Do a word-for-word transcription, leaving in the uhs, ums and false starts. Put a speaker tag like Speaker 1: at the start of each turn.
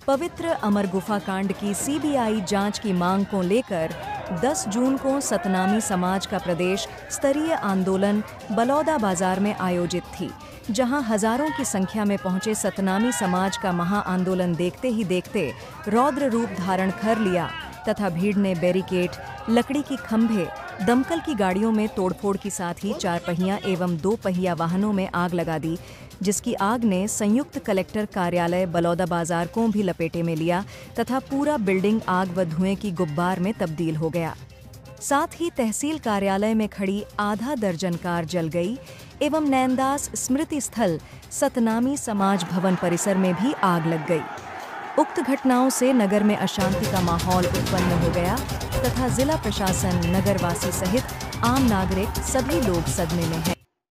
Speaker 1: पवित्र अमर गुफा कांड की सीबीआई जांच की मांग को लेकर दस जून को सतनामी समाज का प्रदेश स्तरीय आंदोलन बलौदा बाजार में आयोजित थी, जहां हजारों की संख्या में पहुंचे सतनामी समाज का महाआंदोलन देखते ही देखते रौद्र रूप धारण कर लिया तथा भीड़ ने बैरिकेड, लकड़ी की खंभे, दमकल की गाड़ियों में तोड़फोड़ के साथ ही चार पहिया एवं दो पहिया वाहनों में आग लगा दी, जिसकी आग ने संयुक्त कलेक्टर कार्यालय बलौदा बाजार को भी लपेटे में लिया तथा पूरा बिल्डिंग आग व धुएं की गुब्बार में तब्दील हो गया। साथ ही तहसील कार्यालय में खड़ी आधा दर्जन कार जल गई एवं नैनदास स्मृति स्थल सतनामी समाज भवन परिसर में भी आग लग गई। उक्त घटनाओं से नगर में अशांति का माहौल उत्पन्न हो गया तथा जिला प्रशासन, नगरवासी सहित आम नागरिक सभी लोग सदमे में हैं।